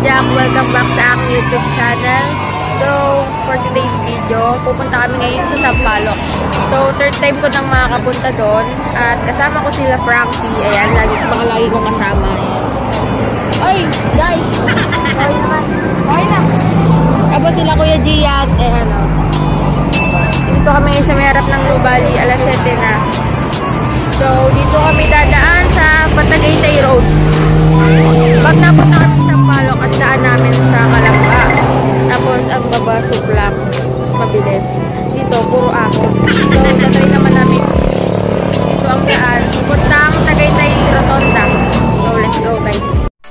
Jack! Welcome back sa aking YouTube channel. So, for today's video, pupunta kami ngayon sa Sampaloc. So, third time ko nang makakapunta doon. At kasama ko sila Frankie. Ayan, lagi kong kasama. Ayan. Oy, guys! Okay naman. Okay lang. Tapos sila Kuya Gian. Ayan, o. Dito kami sa may harap ng Nubali. Alas 7 na. So, dito kami dadaan sa Patagaytay Road. Pag napunta kami sa Sampaloc at daan namin sa Kalamba. Tapos ang baba Suplang. Mas mabilis. Dito, puro ako. So, tatry naman namin. Dito ang daan. Pupuntang Tagaytay Rotonda. So, let's go guys.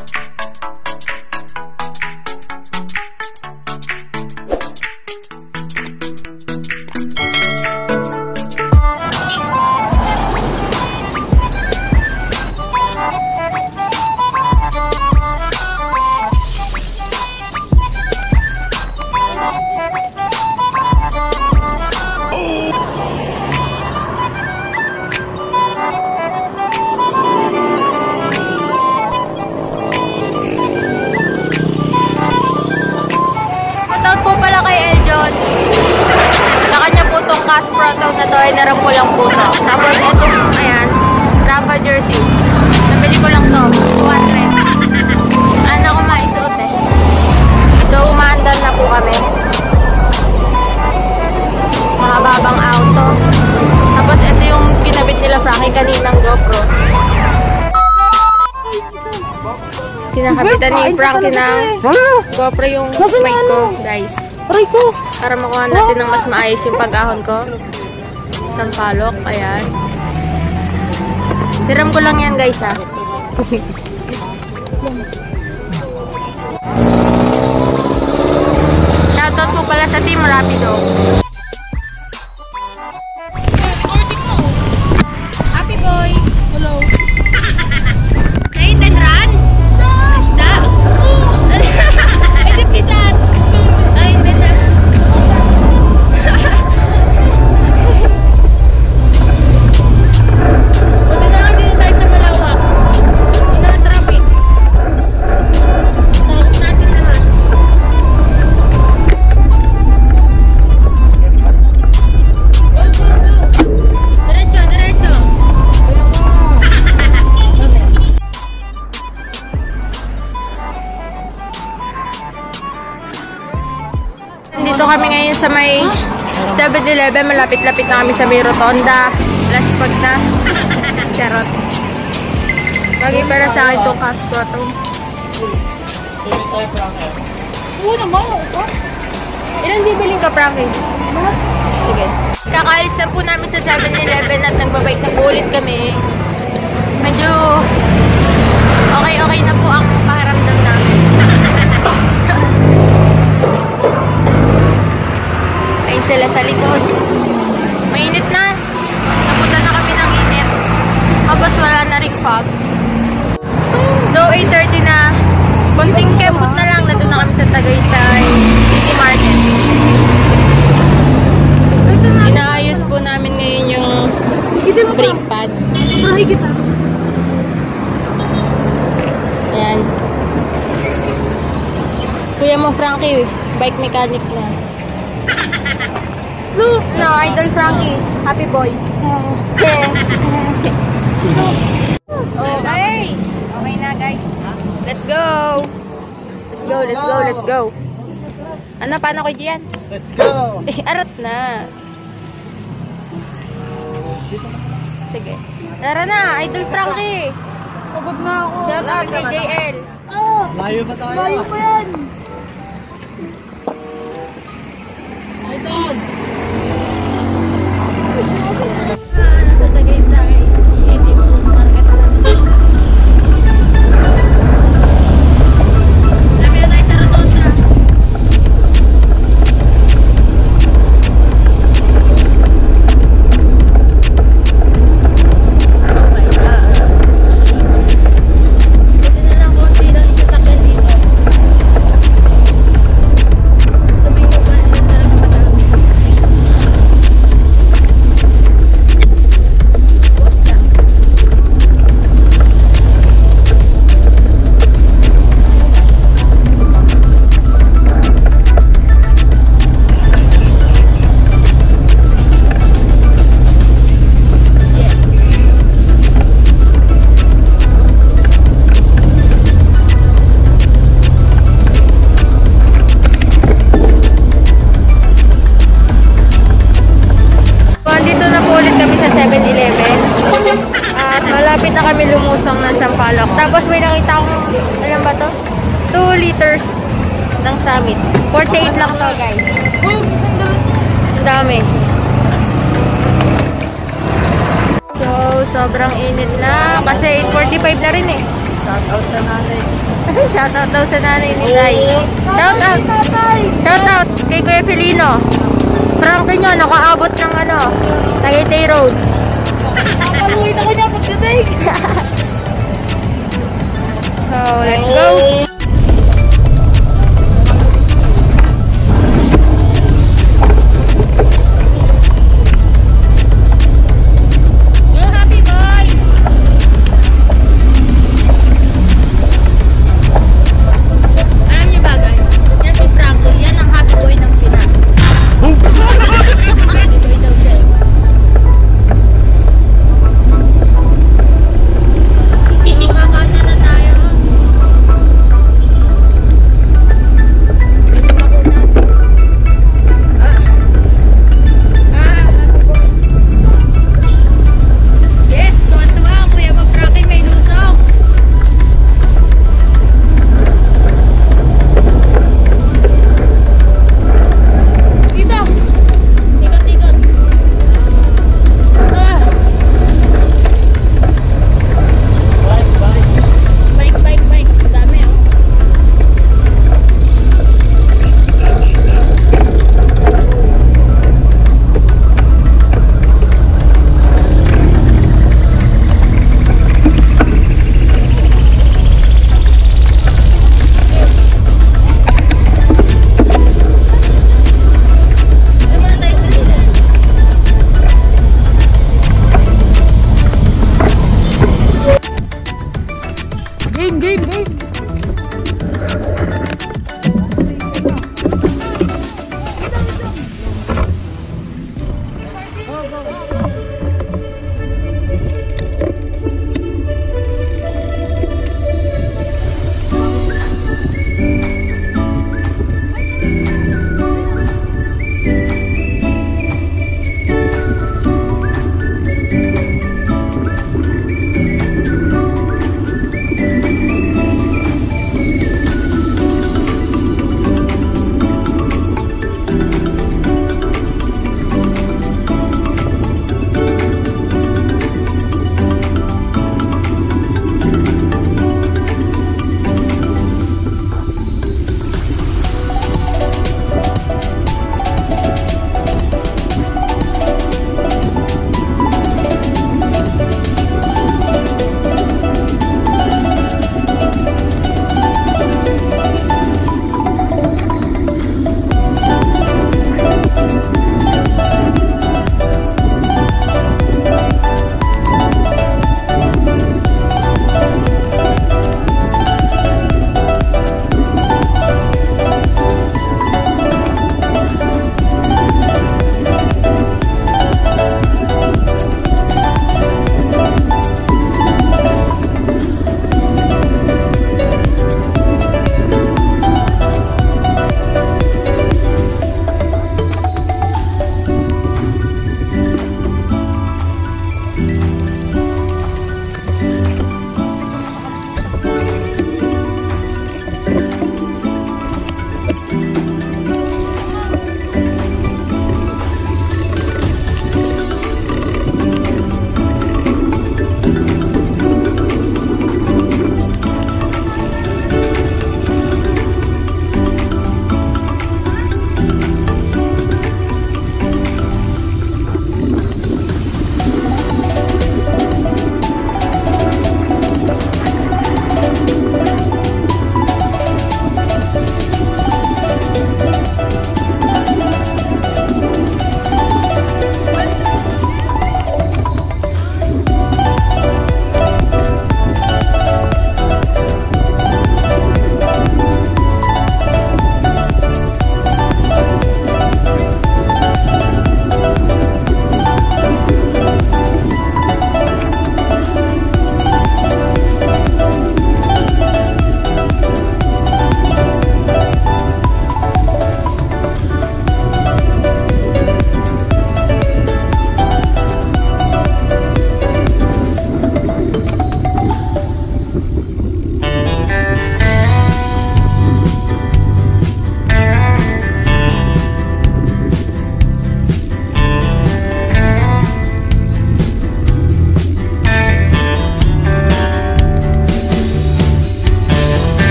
Sa kanya po itong Cash Proto na to ay naram ko lang po to. Tapos itong, ayan, Rafa jersey. Nabili ko lang to, 200. Ano ko maisuot eh. So, umaandal na po kami. Mga babang auto. Tapos ito yung kinabit nila Frankie kaninang GoPro. Kinakabitan ni Frankie ng GoPro yung mic ko, guys. Aray ko! Para makuha natin ng mas maayos yung pag-ahon ko. Sampaloc, ayan. Hiram ko lang yan guys ha. Shoutout po pala sa Team Rapido. Happy boy! Hello! Naitin run? Isda! Ay, di pisat! Ay, hindi na. Buti na nga dito tayo sa Malawak. Hindi na traffic. Sakot natin naman. Diretso, diretso. Dito kami ngayon sa may 7-Eleven. Malapit-lapit na kami sa may Rotonda. Last spot na. Charot. Bagay pala sa akin itong Cash Proto. Oo naman. Ilan bibiling ka, Frankie? Sige. Kakaalis na po namin sa 7-Eleven at nagbabike na po ulit kami. Medyo okay na po ang pakiramdam namin. Ayun sila sa likod. Mainit na. Napunta na kami ng init. Tapos wala na ring fog. So 8:30 na. Konting kembot na lang. Nandun na kami sa Tagaytay City Market. Inaayos po namin ngayon yung brake pad. Ayan. Kuya mo Frankie, bike mechanic na. No, Idol Frankie. Happy boy. Okay. Okay na guys. Let's go. Let's go. Ano, paano ko diyan? Let's go. Arat na. Sige. Tara na, Idol Frankie. Pagod na ako. Shout out kay JL. Layo pa tayo. Layo pa yan. Idol. Nasa Tagaytay City Market. Lapit na tayo sa Rotonda. Oh my God. Buti na lang konti lang yung sasakyan dito. 38 lang to, guys. Ang dami. So, sobrang init na. Kasi 8:45 na rin eh. Shoutout sa nanay. Shoutout daw sa nanay ni Day. Shoutout! Shoutout kay Kuya Felino. Frankie nyo, nakaabot ng ano, Tagaytay Road. Nakaluhin ako niya pagdating. So, let's go!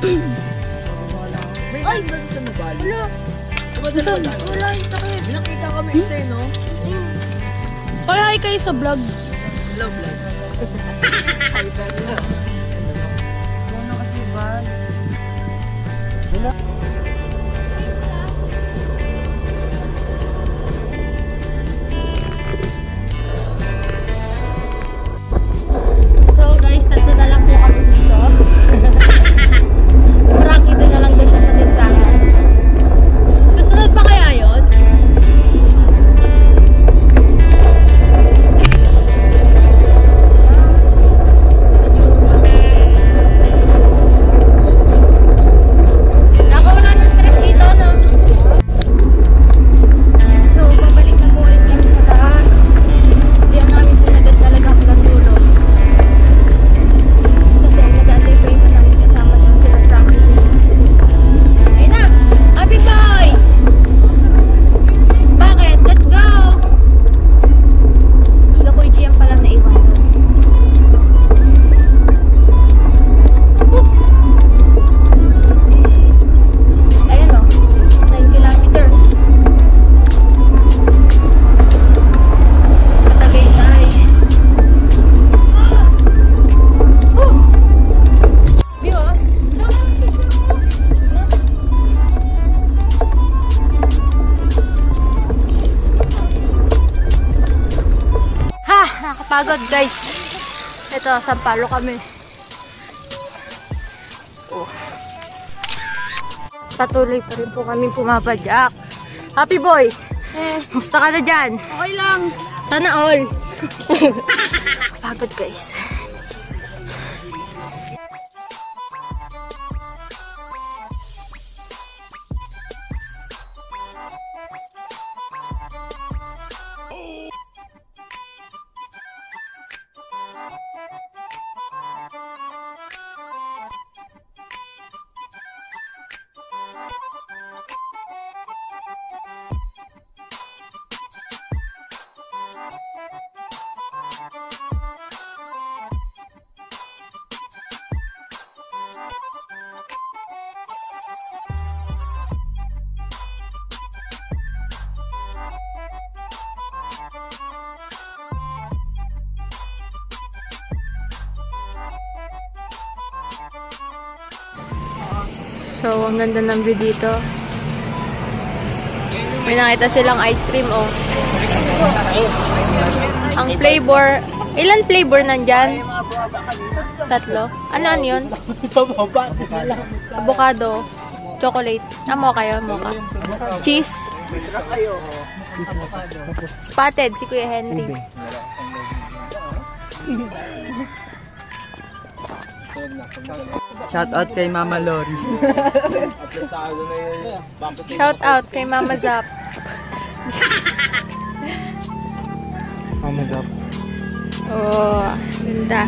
May ay, ba sa nabali? Wala. Wala yung takip. Nakita kami isa, no? Parehay kayo sa vlog. Love life. Ano kasi ba? So guys, tatlo na lang po kami dito. Si Frankie doon na lang doon siya sa tindahan. Susunod pa kaya yun? Nakauna ng stress dito, no? So, babalik na po ulit kami sa taas. Diyan namin sinagad talaga hanggang dulo. Kasi nag-aantay pa yung namin kasama doon sila Frankie. Ayun na! Happy boy! Bakit? Let's go! Wala ko yung GM palang naiwan doon. Ayan o, 9 kilometers. Matagaytay. View oh. Ha! Nakapagod guys. Ito, Sampalo kami. Oh. Patuloy pa rin po kami pumapadyak. Happy boy! Musta ka na dyan? Okay lang. Sana all. Pagod guys. So, ang ganda ng view dito. May nakita silang ice cream, oh. Ang flavor, ilan flavor nandyan? 3. Ano yun? Avocado, chocolate. Mocha yun, mocha. Cheese. Spotted, si Kuya Henry. Shout out kay Mama Lori. Shout out kay Mama Zap. Mama Zap. Oh, ganda.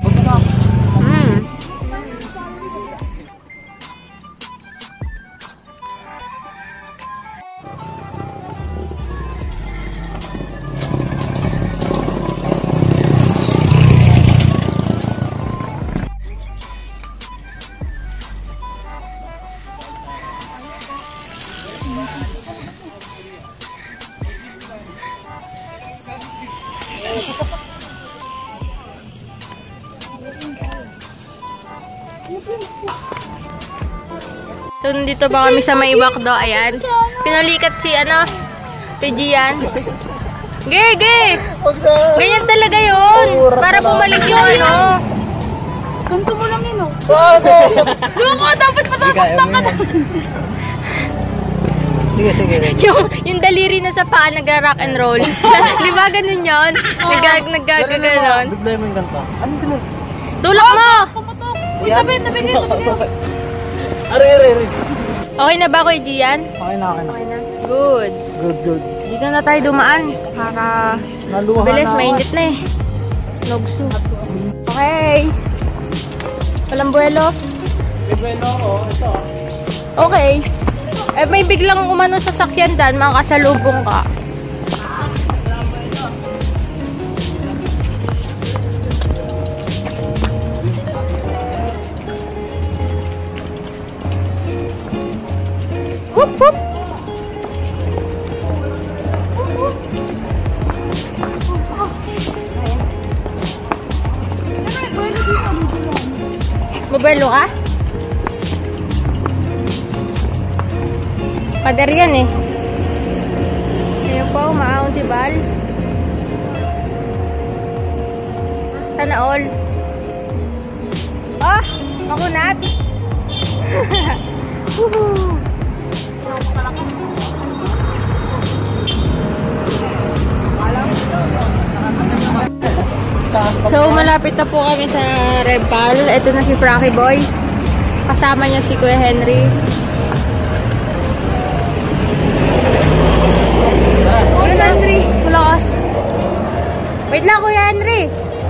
So, nandito ba kami sa may Wakdo? Ayan. Pinalikat si, si Gian. Ge! Ganyan talaga yun. Para bumalik yung Ganto mo lang yun, oh. Doon ko, dapat matatapang ka na. yung daliri na sa paa nag-rock and roll. Di ba ganun yun? Nag-gaganon. Bigla mo yung ganta. Ano ganun? Tulak mo! Uy, tabi kayo. Are. Okay na ba, Kuya Gian? Okay na. Good. Good. Dito na tayo dumaan. Para Naluha bilis, na ako. mainit na eh. Nogsu. Okay. Walang buwelo. May buwelo ako. Ito. Okay. Eh, may biglang umano sa sakyan dyan, makakasalubong ka. Bubuelo ka? Pader yan eh. Ayun po, umaahon si Bal. Sana all. Oh, makunat. So, malapit na po kami sa Repal. Ito na si Frankie Boy. Kasama niya si Kuya Henry. Kuya Henry, malakas. Wait lang, Kuya Henry.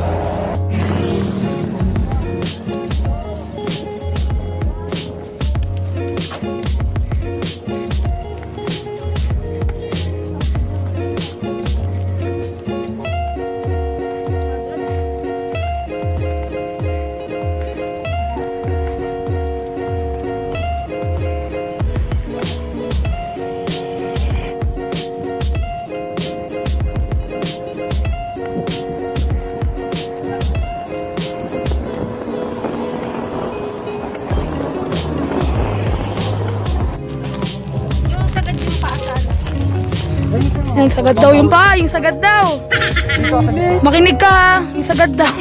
Yung sagad daw yung pa, yung sagad daw. Makinig ka ha, yung sagad daw.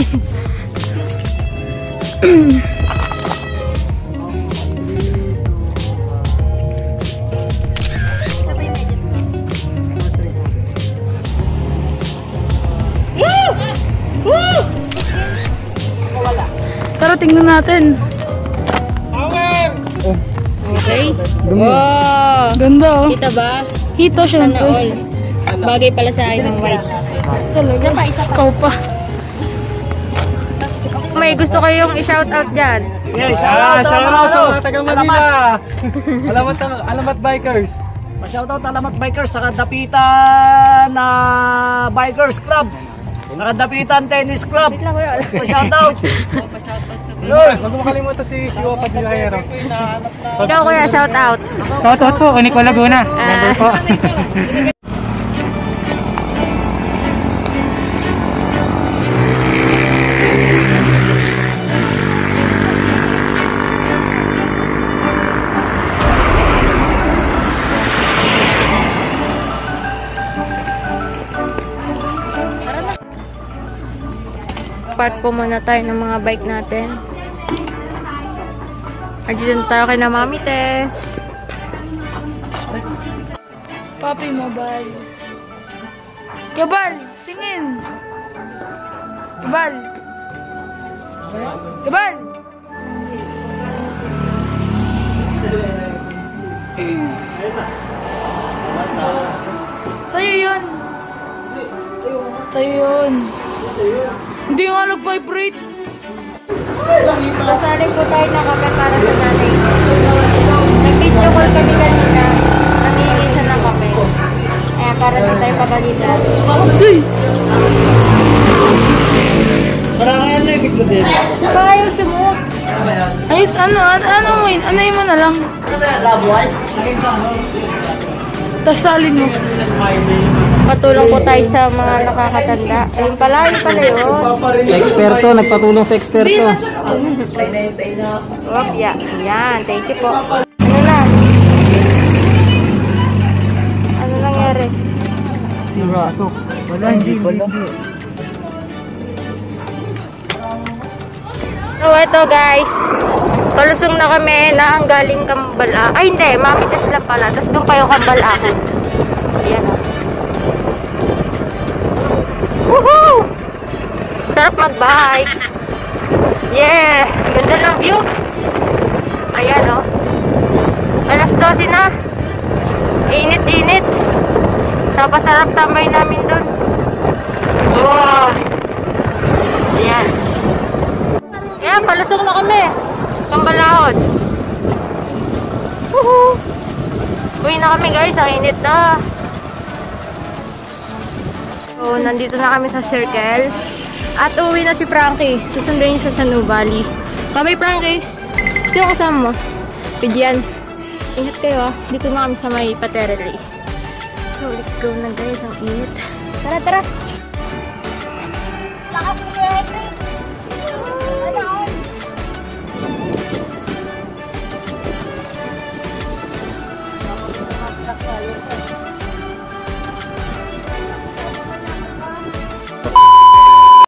Tara, tingnan natin. Okay. Wow! Ganda oh. Kita ba? Hito siya. Sana all. Bagay pala sa akin ng white. Talaga? Isa pa, isa pa. Ikaw pa. May gusto kayong i-shoutout dyan. Yeah, shout out sa mga taga Manila. Alamat Bikers. Shoutout Alamat Bikers sa Kadapitan na Bikers Club. Nakadapitan Tennis Club. Wait lang, kuya. Shoutout. Yun, huwag mo makalimutan si Shiwa Padillahero. Ikaw, kuya, shoutout. Shoutout po, Unico Laguna. Ah. Po. Part po muna tayo ng mga bike natin. Andito tayo kay na Mami Tess. Papi Mobile. Kabal, tingin. Kabal. Kabal. Sa'yo yun. Sa'yo yun. Hindi nga nag-vibrate. Sasali po tayo na kape para sa nanay. Nag-video call kami kanina. Namili siya ng kape. Ayan, para di tayo pagalitan. Parang ano ibig sabihin? Kaya sumot. Ay, ano mo yun? Ano mo na lang? Tapos salin mo. Patulong po tayo sa mga nakakatanda. Ayun pala, yun. Eksperto, nagpatulong sa eksperto. Wap, yeah. Yan, thank you po. Ano na? Ano nangyari? Wala, hindi pala. So, ito guys. Palusong na kami na ang galing Kambala. Ay, hindi. Mami Tess lang pala. Tapos doon kayo Kambala. Ayan. Woohoo! Sarap mag-bike. Yeah! Ganda ng view. Ayan, oh. Alas 12 na. Init-init. Napasarap tambay namin doon. Wow! Ayan. Ayan, palusong na kami. Kambalahon. Woohoo! Uwi na kami guys. Ang init na. So, nandito na kami sa circle. At uwi na si Frankie. Susunduin siya sa New Valley. Bye-bye, Frankie. Sino kasama mo? Pidyan. Ingat kayo ah. Dito na kami sa may Paterelli. So, let's go na guys. Ang init. Tara, tara. Lakap ko, Henry.